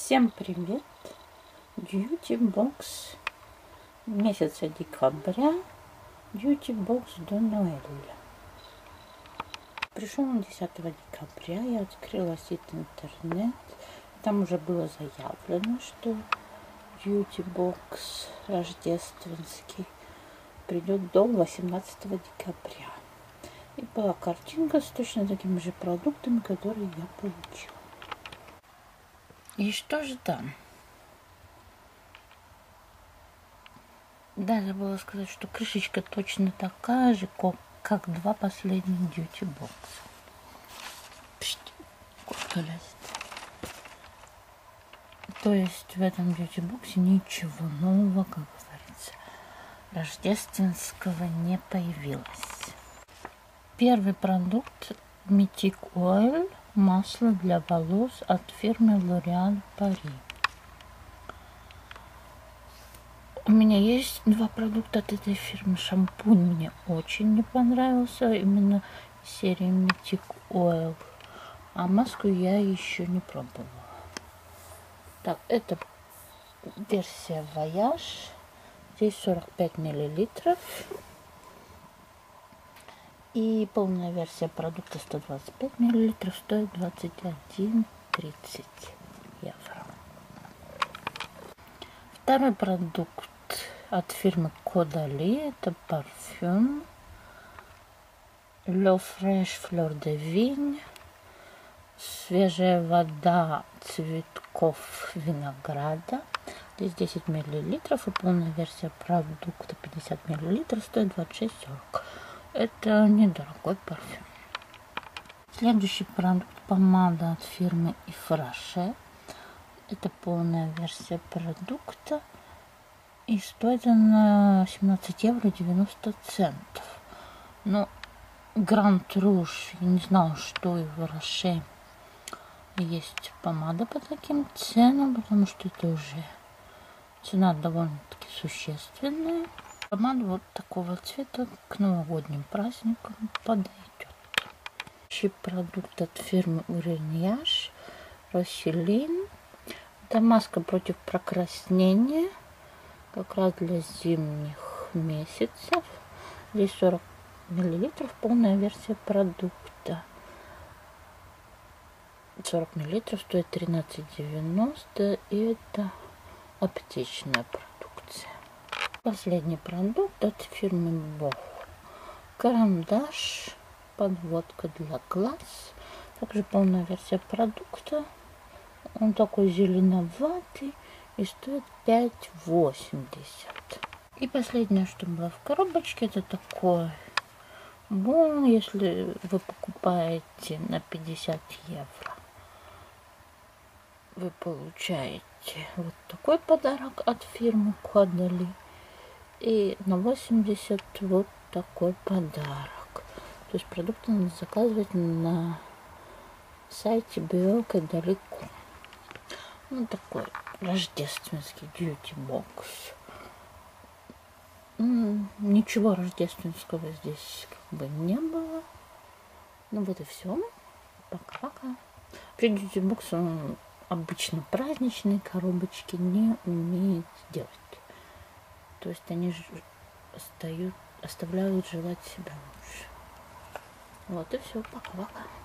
Всем привет! Duty Box месяца декабря. Duty Box до Ноэля. Пришел он 10 декабря. Я открыла сайт интернет. Там уже было заявлено, что Duty Box рождественский придет до 18 декабря. И была картинка с точно такими же продуктами, которые я получила. И что же там? Да, забыла сказать, что крышечка точно такая же, как два последних Duty Box. Кошка лезет. То есть в этом Duty Box ничего нового, как говорится, рождественского не появилось. Первый продукт Mythic Oil, масло для волос от фирмы L'Oréal Paris. У меня есть два продукта от этой фирмы. Шампунь мне очень не понравился, именно серии Mythic Oil. А маску я еще не пробовала. Так, это версия Voyage. Здесь 45 миллилитров. И полная версия продукта 125 миллилитров стоит 21,30 евро. Второй продукт от фирмы Caudalie. Это парфюм Le Fresh Fleur de Vigne. Свежая вода цветков винограда. Здесь 10 миллилитров. И полная версия продукта 50 миллилитров стоит 26,40. Это недорогой парфюм. Следующий продукт помада от фирмы Yves Rocher. Это полная версия продукта. И стоит она 17 евро 90 центов. Но Grand Rouge, я не знала, что Yves Rocher есть помада по таким ценам, потому что это уже цена довольно-таки существенная. Помада вот такого цвета к новогодним праздникам подойдет. Следующий продукт от фирмы Uriniage Rosilin. Это маска против прокраснения, как раз для зимних месяцев. Здесь 40 миллилитров, полная версия продукта. 40 миллилитров стоит 13,90, и это аптечная продукция. Последний продукт от фирмы Бох. Карандаш, подводка для глаз. Также полная версия продукта. Он такой зеленоватый и стоит 5,80. И последнее, что было в коробочке, это такой бон, если вы покупаете на 50 евро. Вы получаете вот такой подарок от фирмы Caudalie. И на 80 вот такой подарок. То есть продукты надо заказывать на сайте bio.caudalie.com. Ну, такой рождественский Duty Box. Ничего рождественского здесь как бы не было. Ну вот и все. Пока-пока. Duty Box он обычно праздничные коробочки не умеет делать. То есть они оставляют желать себя лучше. Вот и все. Пока-пока.